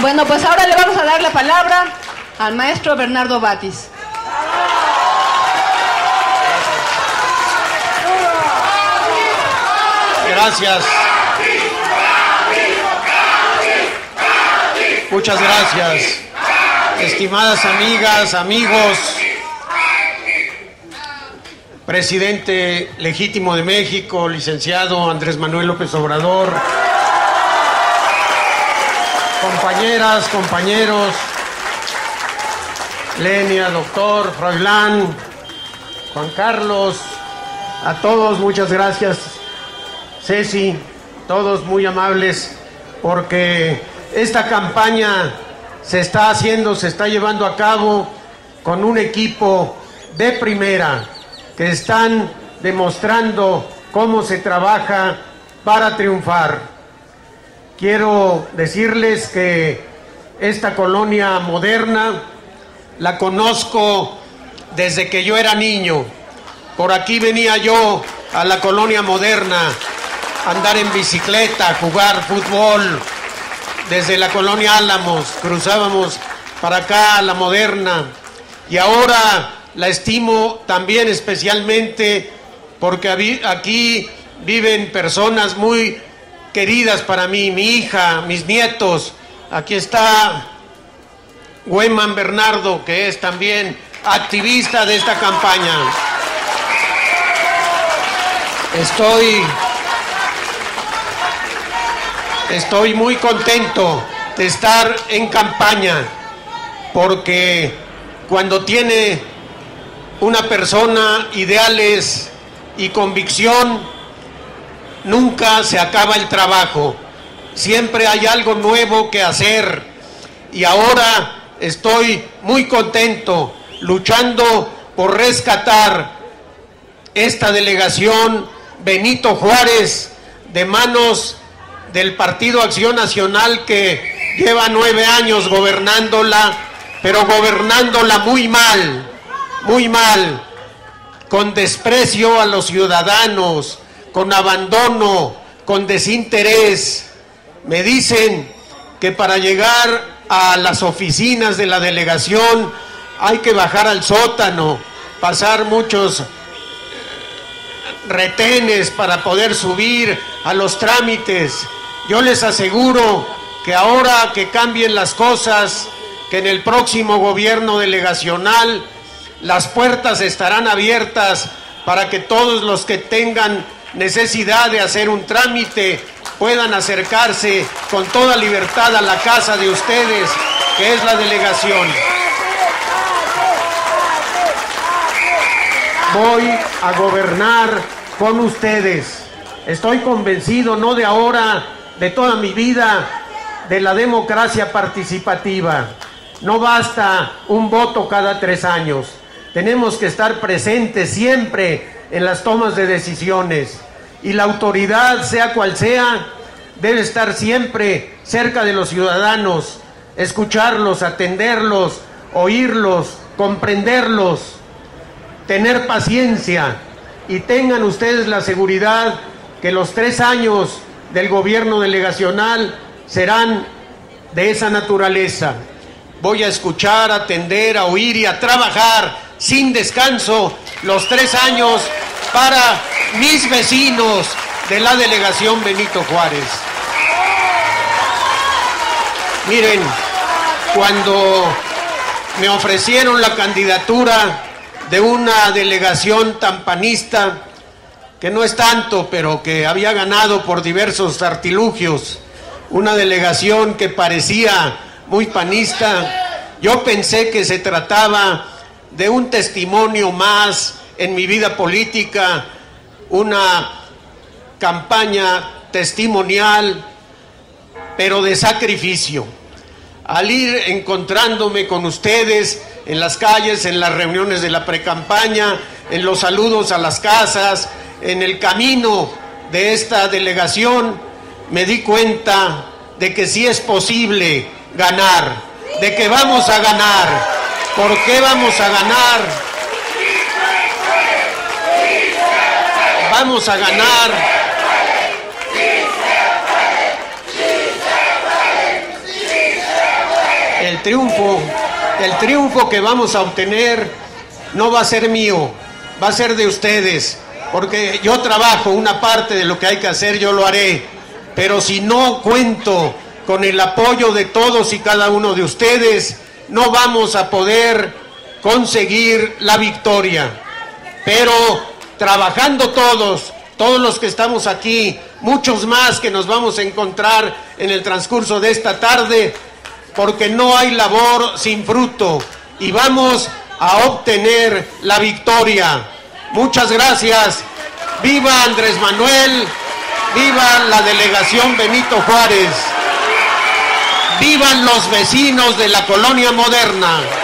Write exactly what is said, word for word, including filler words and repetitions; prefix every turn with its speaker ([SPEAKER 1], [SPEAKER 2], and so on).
[SPEAKER 1] Bueno, pues ahora le vamos a dar la palabra al maestro Bernardo Batis.
[SPEAKER 2] Gracias. Muchas gracias. Estimadas amigas, amigos, presidente legítimo de México, licenciado Andrés Manuel López Obrador, compañeras, compañeros, Lenia, doctor, Froilán, Juan Carlos, a todos muchas gracias. Ceci, todos muy amables, porque esta campaña se está haciendo, se está llevando a cabo con un equipo de primera, que están demostrando cómo se trabaja para triunfar. Quiero decirles que esta colonia moderna la conozco desde que yo era niño. Por aquí venía yo a la colonia moderna, a andar en bicicleta, a jugar fútbol. Desde la colonia Álamos cruzábamos para acá a la moderna, y ahora la estimo también especialmente porque aquí viven personas muy queridas para mí, mi hija, mis nietos. Aquí está Güeman Bernardo, que es también activista de esta campaña. Estoy, estoy muy contento de estar en campaña, porque cuando tiene una persona ideales y convicción, nunca se acaba el trabajo. Siempre hay algo nuevo que hacer, y ahora estoy muy contento luchando por rescatar esta delegación Benito Juárez de manos del Partido Acción Nacional, que lleva nueve años gobernándola, pero gobernándola muy mal, muy mal, con desprecio a los ciudadanos, con abandono, con desinterés. Me dicen que para llegar a las oficinas de la delegación hay que bajar al sótano, pasar muchos retenes para poder subir a los trámites. Yo les aseguro que ahora que cambien las cosas, que en el próximo gobierno delegacional las puertas estarán abiertas para que todos los que tengan necesidad de hacer un trámite puedan acercarse con toda libertad a la casa de ustedes, que es la delegación. Voy a gobernar con ustedes. Estoy convencido, no de ahora, de toda mi vida, de la democracia participativa. No basta un voto cada tres años. Tenemos que estar presentes siempre en las tomas de decisiones. Y la autoridad, sea cual sea, debe estar siempre cerca de los ciudadanos, escucharlos, atenderlos, oírlos, comprenderlos, tener paciencia. Y tengan ustedes la seguridad que los tres años del gobierno delegacional serán de esa naturaleza. Voy a escuchar, a atender, a oír y a trabajar sin descanso los tres años para mis vecinos de la delegación Benito Juárez. Miren, cuando me ofrecieron la candidatura de una delegación tan panista, que no es tanto, pero que había ganado por diversos artilugios, una delegación que parecía muy panista, yo pensé que se trataba de un testimonio más en mi vida política, una campaña testimonial, pero de sacrificio. Al ir encontrándome con ustedes en las calles, en las reuniones de la precampaña, en los saludos a las casas, en el camino de esta delegación, me di cuenta de que sí es posible ganar, de que vamos a ganar. ¿Por qué vamos a ganar? Vamos a ganar el triunfo, el triunfo que vamos a obtener no va a ser mío, va a ser de ustedes, porque yo trabajo una parte de lo que hay que hacer, yo lo haré, pero si no cuento con el apoyo de todos y cada uno de ustedes, no vamos a poder conseguir la victoria. Pero trabajando todos, todos los que estamos aquí, muchos más que nos vamos a encontrar en el transcurso de esta tarde, porque no hay labor sin fruto, y vamos a obtener la victoria. Muchas gracias. ¡Viva Andrés Manuel! ¡Viva la delegación Benito Juárez! ¡Vivan los vecinos de la Colonia Moderna!